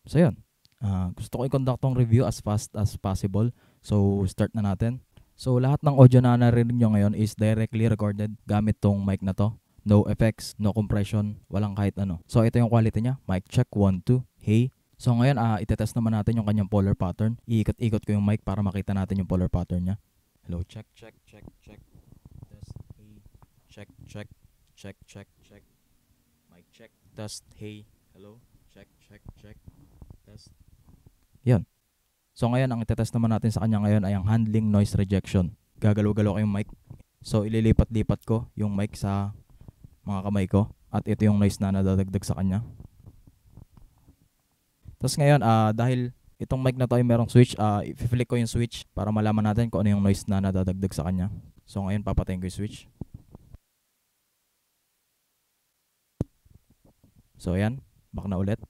So yun, gusto ko i-conduct tong review as fast as possible. So start na natin. So lahat ng audio na narinig nyo ngayon is directly recorded gamit tong mic na to. No effects, no compression, walang kahit ano. So ito yung quality niya. Mic check, 1, 2, hey. So ngayon, itetest naman natin yung kanyang polar pattern. Iikot-ikot ko yung mic para makita natin yung polar pattern niya. Hello, check, check, check, check. Test, hey. Check, check, check, check, check. Mic check, test, hey. Hello, check, check, check. Test. Yan. So ngayon, ang itetest naman natin sa kanya ngayon ay ang handling noise rejection. Gagalaw-galaw ko yung mic. So ililipat-lipat ko yung mic sa mga kamay ko. At ito yung noise na nadadagdag sa kanya. Tapos ngayon, dahil itong mic na to ay merong switch, i-flick ko yung switch para malaman natin kung ano yung noise na nadadagdag sa kanya. So ngayon, papatayin ko yung switch. So ayan, back na ulit.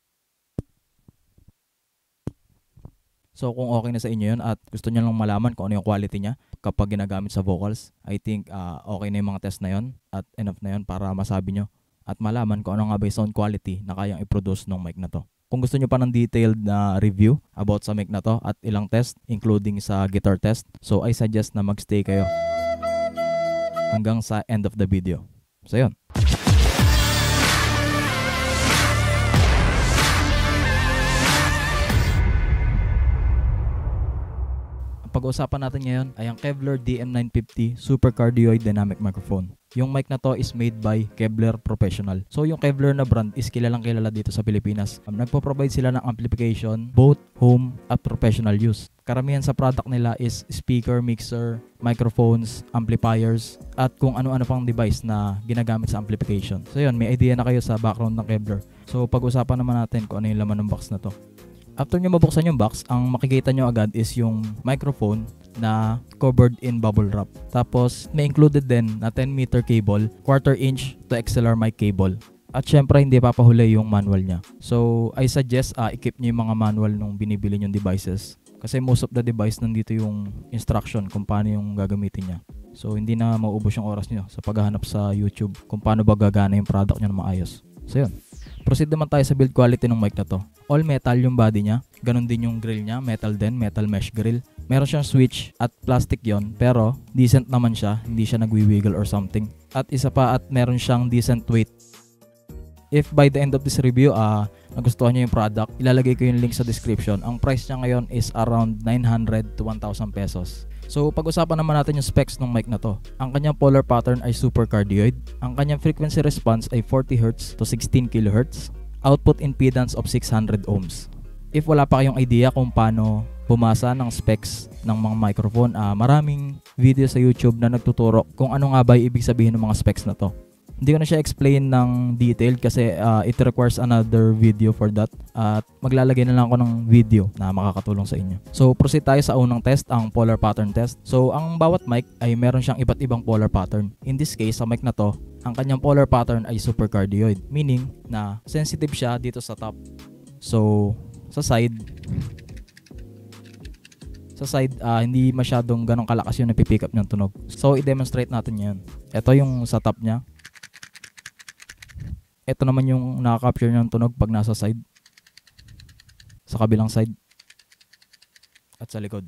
So kung okay na sa inyo yun at gusto nyo lang malaman kung ano yung quality niya kapag ginagamit sa vocals, I think okay na yung mga test na yun at enough na yun para masabi nyo at malaman kung ano nga ba yung sound quality na kayang i-produce ng mic na to. Kung gusto nyo pa ng detailed na review about sa mic na to at ilang test, including sa guitar test, so I suggest na magstay kayo hanggang sa end of the video. So yun. Pag-uusapan natin ngayon ay ang Kevlar DM950 Super Cardioid Dynamic Microphone. Yung mic na to is made by Kevlar Professional. So yung Kevlar na brand is kilalang kilala dito sa Pilipinas. Nagpo-provide sila ng amplification, both home at professional use. Karamihan sa product nila is speaker, mixer, microphones, amplifiers, at kung ano-ano pang device na ginagamit sa amplification. So yun, may idea na kayo sa background ng Kevlar. So pag-usapan naman natin kung ano yung laman ng box na to. After nyo mabuksan yung box, ang makikita nyo agad is yung microphone na covered in bubble wrap. Tapos, may included din na 10-meter cable, 1/4 inch to XLR mic cable. At syempre, hindi papahuli yung manual niya. So, I suggest i-keep nyo yung mga manual nung binibili nyong devices. Kasi most of the device, nandito yung instruction kung paano yung gagamitin niya. So, hindi na mauubos yung oras nyo sa paghahanap sa YouTube kung paano ba gagana yung product nyo na maayos. So, yun. Proceed naman tayo sa build quality ng mic na to. All metal yung body niya. Ganon din yung grill niya. Metal din. Metal mesh grill. Meron siyang switch at plastic yon, pero decent naman siya. Hindi siya nagwi-wiggle or something. At isa pa at meron siyang decent weight. If by the end of this review, nagustuhan niyo yung product, ilalagay ko yung link sa description. Ang price niya ngayon is around 900 to 1,000 pesos. So, pag-usapan naman natin yung specs ng mic na to. Ang kanyang polar pattern ay super cardioid. Ang kanyang frequency response ay 40 Hz to 16 kHz. Output impedance of 600 ohms. If wala pa kayong idea kung paano bumasa ng specs ng mga microphone, maraming video sa YouTube na nagtuturo kung ano nga ba yung ibig sabihin ng mga specs na to. Hindi ko na siya explain ng detail kasi it requires another video for that. At maglalagay na lang ako ng video na makakatulong sa inyo. So proceed tayo sa unang test, ang polar pattern test. So ang bawat mic ay meron siyang iba't ibang polar pattern. In this case, sa mic na to, ang kanyang polar pattern ay super cardioid. Meaning na sensitive siya dito sa top. So sa side, hindi masyadong ganong kalakas yung napipick up niyang tunog. So i-demonstrate natin yan. Ito yung sa top niya. Ito naman yung nakaka-capture ng tunog pag nasa side. Sa kabilang side. At sa likod.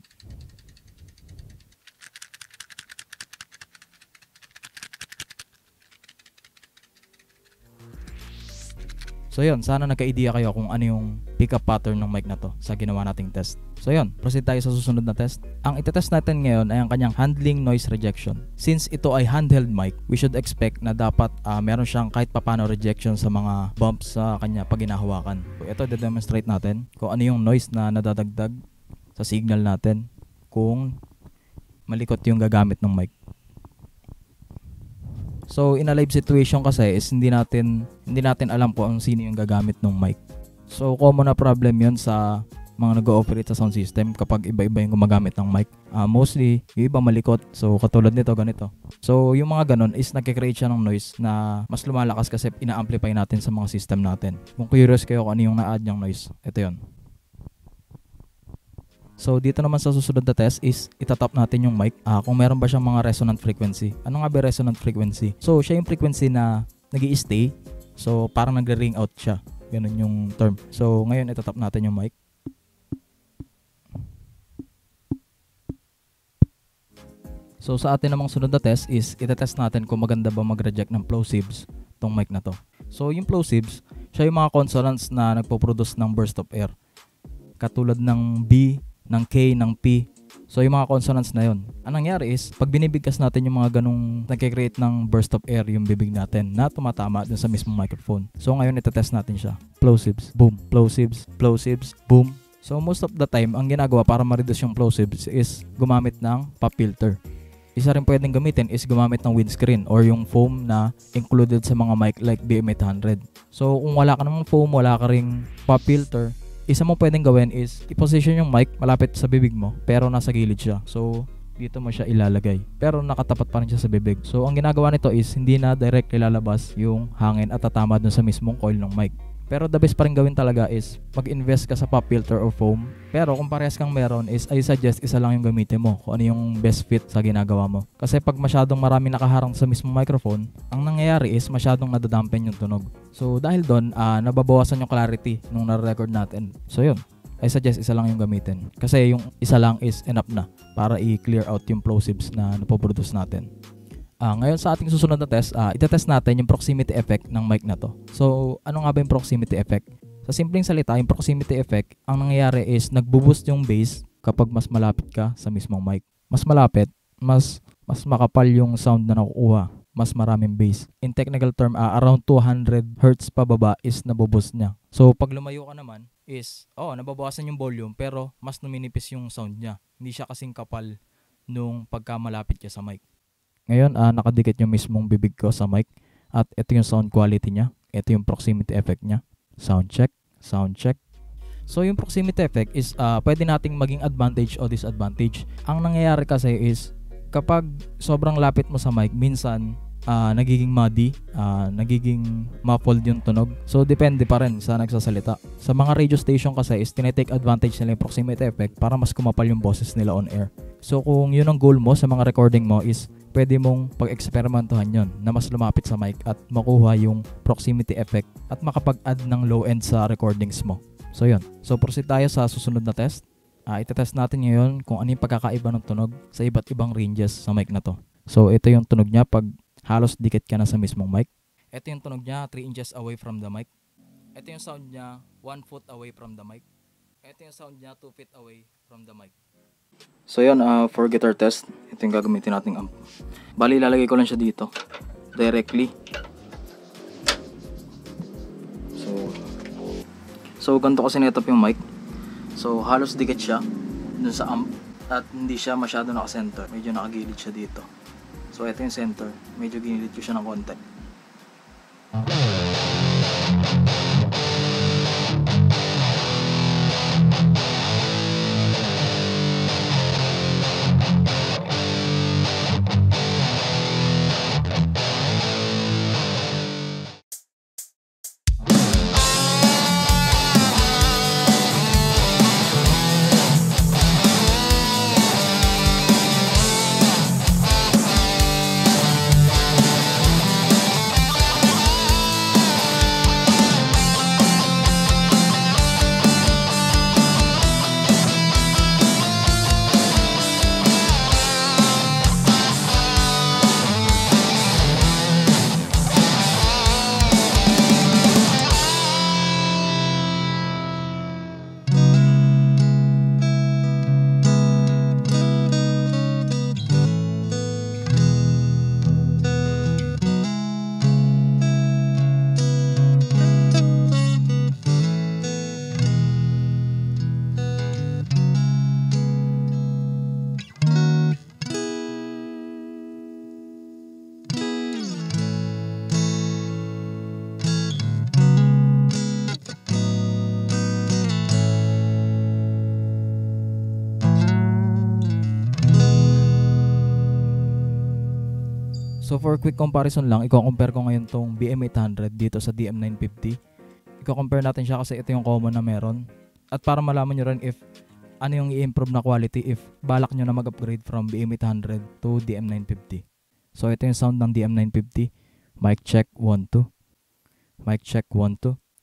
So yun, sana nagka-idea kayo kung ano yung pick-up pattern ng mic na to sa ginawa nating test. So yun, proceed tayo sa susunod na test. Ang itetest natin ngayon ay ang kanyang handling noise rejection. Since ito ay handheld mic, we should expect na dapat meron siyang kahit papano rejection sa mga bumps sa kanya pag hinahawakan. So ito, de-demonstrate natin kung ano yung noise na nadadagdag sa signal natin kung malikot yung gagamit ng mic. So in a live situation kasi is hindi natin alam kung sino yung gagamit ng mic. So common na problem 'yon sa mga nag-ooperate sa sound system kapag iba-iba yung gumagamit ng mic. Mostly yung iba malikot. So katulad nito ganito. So yung mga ganon is nagke-create siya ng noise na mas lumalakas kasi ina-amplify natin sa mga system natin. Kung curious kayo kung ano yung na-add niyang noise, ito 'yon. So dito naman sa susunod na test is itatap natin yung mic kung meron ba siyang mga resonant frequency. Ano nga ba resonant frequency? So siya yung frequency na nag-i-stay. So parang nagre-ring out siya Ganun yung term. So ngayon itatap natin yung mic. So sa atin namang sunod na test is itetest natin kung maganda ba mag-reject ng plosives tong mic na to. So yung plosives, siya yung mga consonants na nagpo-produce ng burst of air. Katulad ng B, ng K, ng P. So yung mga consonants na yun. Ang nangyari is, pag binibigkas natin yung mga ganung nagkikreate ng burst of air yung bibig natin na tumatama dun sa mismong microphone. So ngayon itetest natin siya. Plosives, boom. Plosives, plosives, boom. So most of the time, ang ginagawa para ma-reduce yung plosives is gumamit ng pop filter. Isa rin pwedeng gamitin is gumamit ng windscreen or yung foam na included sa mga mic like BM800. So kung wala ka namang foam, wala ka ring pop filter, isa mo pwedeng gawin is i-position yung mic malapit sa bibig mo pero nasa gilid siya. So dito mo siya ilalagay pero nakatapat pa rin siya sa bibig. So ang ginagawa nito is hindi na direct ilalabas yung hangin at tatama dun sa mismong coil ng mic. Pero the best pa rin gawin talaga is mag-invest ka sa pop filter or foam. Pero kung parehas kang meron is I suggest isa lang yung gamitin mo kung ano yung best fit sa ginagawa mo. Kasi pag masyadong marami nakaharang sa mismong microphone, ang nangyayari is masyadong nadadampen yung tunog. So dahil doon, nababawasan yung clarity nung na-record natin. So yun, I suggest isa lang yung gamitin. Kasi yung isa lang is enough na para i-clear out yung plosives na napoproduce natin. Ngayon sa ating susunod na test, itetest natin yung proximity effect ng mic na to. So, ano nga ba yung proximity effect? Sa simpleng salita, yung proximity effect, ang nangyayari is nagbo-boost yung bass kapag mas malapit ka sa mismong mic. Mas malapit, mas makapal yung sound na nakukuha. Mas maraming bass. In technical term, around 200 Hz pababa is naboboost niya. So, pag lumayo ka naman is, nababawasan yung volume pero mas numinipis yung sound niya. Hindi siya kasing kapal nung pagka malapit ka sa mic. Ngayon, nakadikit yung mismong bibig ko sa mic at ito yung sound quality niya. Ito yung proximity effect niya. Sound check, sound check. So yung proximity effect is pwede nating maging advantage o disadvantage. Ang nangyayari kasi is kapag sobrang lapit mo sa mic, minsan nagiging muddy, nagiging muffled yung tunog. So depende pa rin sa nagsasalita. Sa mga radio station kasi is tinitake advantage nila yung proximity effect para mas kumapal yung boses nila on air. So kung yun ang goal mo sa mga recording mo is pwede mong pag-eksperimentuhan yon na mas lumapit sa mic at makuha yung proximity effect at makapag-add ng low end sa recordings mo. So yun. So proceed tayo sa susunod na test. Itetest natin ngayon kung ano yung pagkakaiba ng tunog sa iba't ibang ranges sa mic na to. So ito yung tunog niya pag halos dikit ka na sa mismong mic. Ito yung tunog niya 3 inches away from the mic. Ito yung sound niya 1 foot away from the mic. Ito yung sound niya 2 feet away from the mic. So yun, for guitar test, ito yung gagamitin nating amp. Bali, ilalagay ko lang siya dito. Directly. So ganito kasi netop yung mic. So halos dikit siya dun sa amp. At hindi siya masyado naka-center. Medyo nakagilid siya dito. So ito yung center. Medyo ginilid ko siya ng konti. So for quick comparison lang, i-compare ko ngayon tong BM800 dito sa DM950. I-compare natin siya kasi ito yung common na meron. At para malaman nyo rin if ano yung i-improve na quality if balak nyo na mag-upgrade from BM800 to DM950. So ito yung sound ng DM950. Mic check 1, 2. Mic check 1, 2. Tapos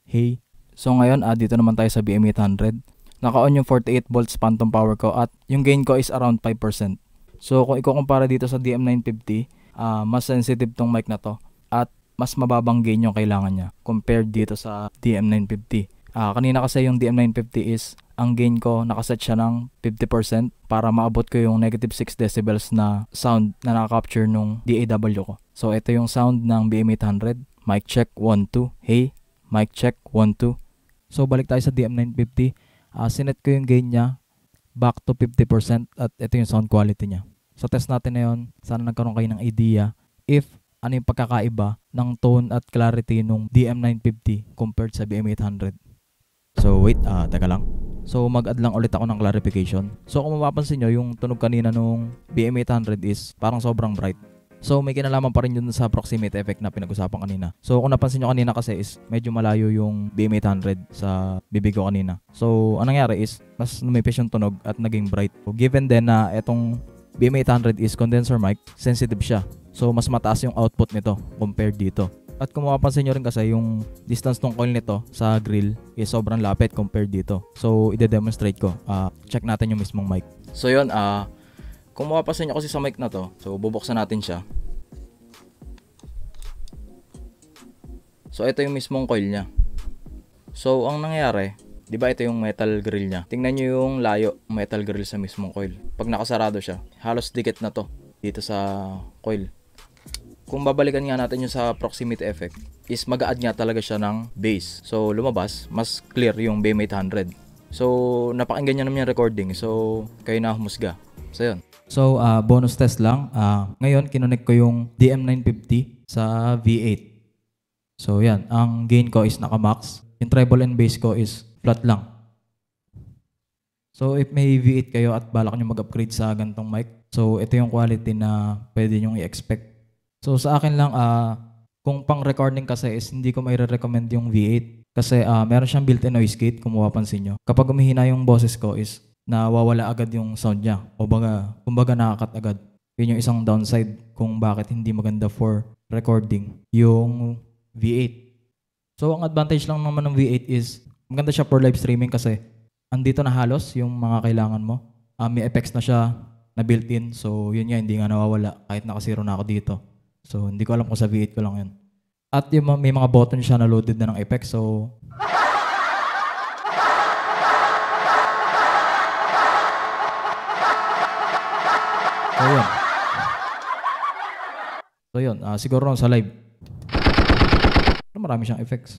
Hey. So ngayon, dito naman tayo sa BM800. Naka-on yung 48 volts phantom power ko at yung gain ko is around 5%. So kung ikukumpara dito sa DM950, mas sensitive tong mic na to at mas mababang gain yung kailangan niya compared dito sa DM950. Kanina kasi yung DM950 is ang gain ko nakaset siya ng 50% para maabot ko yung negative 6 decibels na sound na nakaka-capture nung DAW ko. So ito yung sound ng BM800. Mic check 1 2. Hey, mic check 1 2. So balik tayo sa DM950. Sinet ko yung gain niya back to 50% at ito yung sound quality niya. So test natin na yun. Sana nagkaroon kayo ng idea if ano yung pagkakaiba ng tone at clarity nung DM950 compared sa BM800. So wait, teka lang. So mag-add lang ulit ako ng clarification. So kung mapapansin nyo, yung tunog kanina nung BM800 is parang sobrang bright. So may kinalaman pa rin yun sa proximity effect na pinag-usapan kanina. So kung napansin nyo kanina kasi is medyo malayo yung BM800 sa bibig ko kanina. So anong nangyari is mas lumipis yung tunog at naging bright. So, given din na etong BM800 is condenser mic, sensitive siya. So mas mataas yung output nito compared dito. At kung mapapansin nyo rin kasi yung distance ng coil nito sa grill is sobrang lapit compared dito. So ide-demonstrate ko. Check natin yung mismong mic. So yun, kung mapapansin nyo kasi sa mic na to, so bubuksan natin siya. So ito yung mismong coil niya. So ang nangyayari, di ba ito yung metal grill niya? Tingnan nyo yung layo metal grill sa mismong coil. Pag nakasarado siya, halos dikit na to dito sa coil. Kung babalikan nga natin yung sa proximity effect, is mag-a-add nga talaga siya ng bass. So lumabas, mas clear yung BM800. So napakinggan nyo naman yung recording. So kayo na humusga. So yun. So bonus test lang. Ngayon kinonect ko yung DM950 sa V8. So yan, ang gain ko is naka-max. Yung treble and bass ko is flat lang. So if may V8 kayo at balak nyo mag-upgrade sa gantong mic, so ito yung quality na pwede nyo i-expect. So sa akin lang, kung pang recording kasi is hindi ko may recommend yung V8. Kasi meron siyang built-in noise gate kung mapapansin nyo. Kapag umihina yung boses ko is nawawala agad yung sound niya. O kumbaga nakakat agad. Yun yung isang downside kung bakit hindi maganda for recording yung V8. So ang advantage lang naman ng V8 is maganda siya for live streaming kasi andito na halos yung mga kailangan mo. May effects na siya na built-in. So yun nga, hindi nga nawawala kahit nakasiro na ako dito. So hindi ko alam kung sa V8 ko lang yun. At yung may mga button siya na loaded na ng effects. So yun. Siguro sa live marami siyang effects.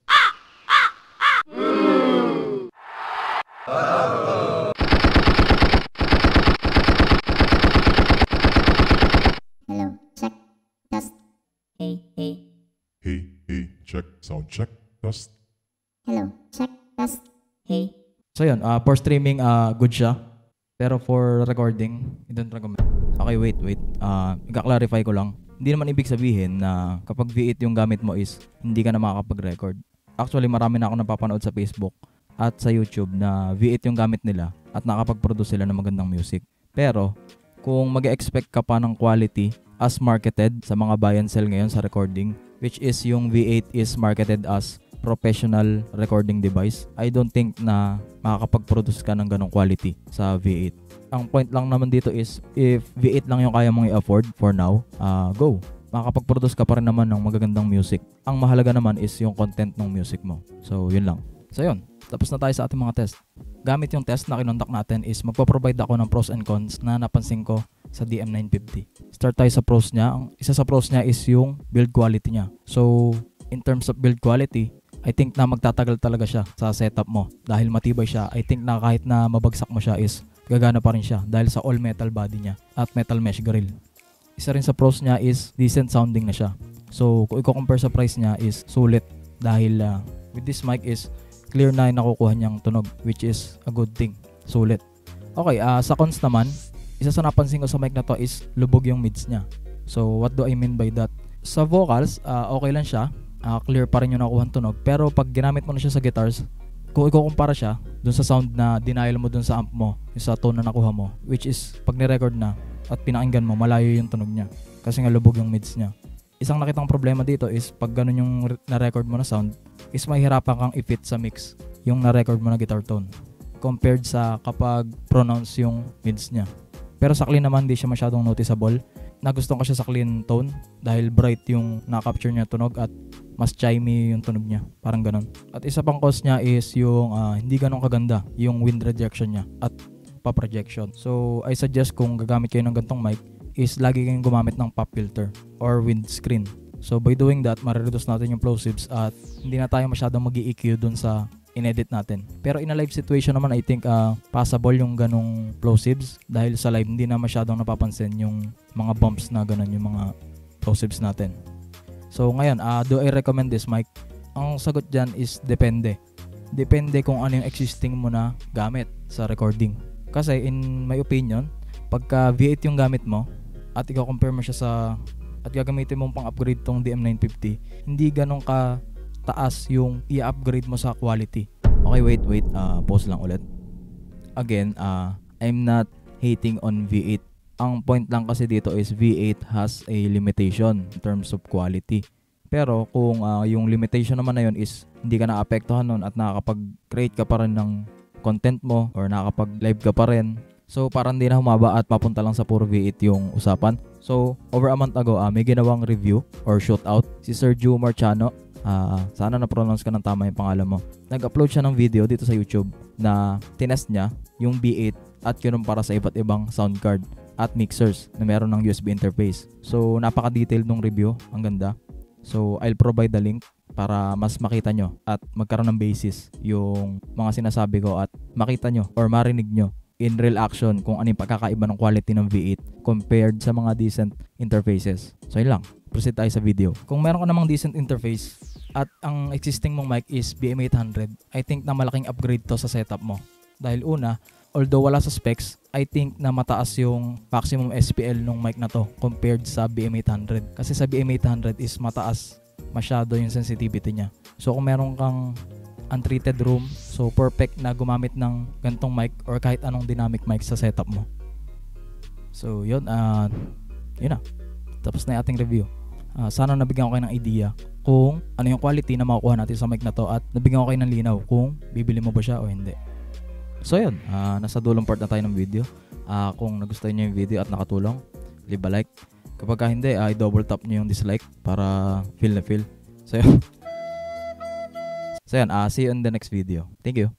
Hello, check, test. Hey, hey. Hey, hey, check, sound check, test. Hello, check, test. Hey. So yun, for streaming, good siya. Pero for recording, I don't recommend. Okay, wait. Ika-clarify ko lang. Hindi naman ibig sabihin na kapag V8 yung gamit mo is hindi ka na makakapag-record. Actually, marami na ako napapanood sa Facebook at sa YouTube na V8 yung gamit nila at nakapag-produce sila ng magandang music. Pero, kung mag-expect ka pa ng quality as marketed sa mga buy and sell ngayon sa recording, which is yung V8 is marketed as professional recording device, I don't think na makakapag-produce ka ng ganong quality sa V8. Ang point lang naman dito is if V8 lang yung kaya mong i-afford for now, go. Makakapag-produce ka pa rin naman ng magagandang music. Ang mahalaga naman is yung content ng music mo. So, yun lang. So, yun. Tapos na tayo sa ating mga test. Gamit yung test na kinontak natin is magpo-provide ako ng pros and cons na napansin ko sa DM950. Start tayo sa pros niya. Ang isa sa pros niya is yung build quality niya. So, in terms of build quality, I think na magtatagal talaga siya sa setup mo. Dahil matibay siya, I think na kahit na mabagsak mo siya is gagana pa rin siya dahil sa all metal body niya at metal mesh grill. Isa rin sa pros niya is decent sounding na siya. So kung i-compare sa price niya is sulit dahil with this mic is clear na yung nakukuha niyang tunog, which is a good thing. Sulit. Okay, sa cons naman, isa sa napansin ko sa mic na to is lubog yung mids niya. So what do I mean by that? Sa vocals, okay lang siya. Clear pa rin yung nakuha tunog. Pero pag ginamit mo na siya sa guitars, kung ikukumpara siya dun sa sound na denial mo dun sa amp mo, yung sa tone na nakuha mo, which is pag ni-record na at pinakinggan mo, malayo yung tunog niya kasi nga lubog yung mids niya. Isang nakitang problema dito is pag ganun yung na-record mo na sound, is mahirapan kang i-fit sa mix yung na-record mo na guitar tone compared sa kapag pronounce yung mids niya. Pero sa clean naman, di siya masyadong noticeable. Nagustuhan ko siya sa clean tone dahil bright yung na-capture niya tunog at mas chimey yung tunog niya. Parang ganun. At isa pang cause niya is yung hindi ganun kaganda yung wind rejection niya at pop rejection. So, I suggest kung gagamit kayo ng gantong mic is lagi kayong gumamit ng pop filter or windscreen. So, by doing that, marireduce natin yung plosives at hindi na tayo masyadong mag-EQ dun sa inedit natin. Pero in a live situation naman, I think possible yung ganong plosives dahil sa live hindi na masyadong napapansin yung mga bumps na ganon yung mga plosives natin. So ngayon, do I recommend this mic? Ang sagot dyan is depende. Depende kung ano yung existing mo na gamit sa recording. Kasi in my opinion, pagka V8 yung gamit mo at i-compare mo siya sa at gagamitin mong pang-upgrade tong DM950, hindi ganong ka taas yung i-upgrade mo sa quality. Okay, wait. Pause lang ulit. Again, I'm not hating on V8. Ang point lang kasi dito is V8 has a limitation in terms of quality. Pero kung yung limitation naman na yun is hindi ka naapektuhan nun at nakakapag-create ka pa rin ng content mo or nakakapag-live ka pa rin, so parang hindi na humaba at papunta lang sa puro V8 yung usapan. So over a month ago, may ginawang review or shootout si Sir Joe Marciano. Sana na-pronounce ka ng tama yung pangalan mo. Nag-upload siya ng video dito sa YouTube na tinest niya yung V8 at kinumpara sa iba't ibang sound card at mixers na meron ng USB interface. So napaka-detailed ng review, ang ganda. So I'll provide the link para mas makita nyo at magkaroon ng basis yung mga sinasabi ko at makita nyo or marinig nyo in real action kung ano yung pagkakaiba ng quality ng V8 compared sa mga decent interfaces. So yun lang, proceed tayo sa video. Kung meron ka namang decent interface at ang existing mong mic is BM800, I think na malaking upgrade to sa setup mo. Dahil una, although wala sa specs, I think na mataas yung maximum SPL ng mic na to compared sa BM800. Kasi sa BM800 is mataas masyado yung sensitivity niya. So kung meron kang untreated room, so perfect na gumamit ng gantong mic or kahit anong dynamic mic sa setup mo. So yun na. Tapos na yung ating review. Sana nabigyan ko kayo ng idea kung ano yung quality na makukuha natin sa mic na to at nabigyan ko kayo ng linaw kung bibili mo ba siya o hindi. So yun, nasa dulong part na tayo ng video. Kung nagustuhan nyo yung video at nakatulong, leave a like. Kapag hindi, i-double tap nyo yung dislike para feel na feel. So yun. See you in the next video. Thank you.